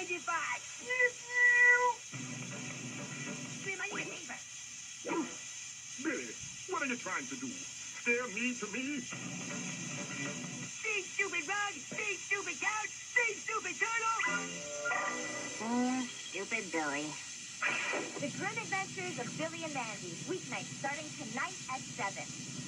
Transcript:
95. Be my neighbor. Billy, what are you trying to do? Stare me to me? Big stupid rug, big stupid couch, big stupid turtle. Stupid Billy. The Grim Adventures of Billy and Mandy, weeknights starting tonight at 7.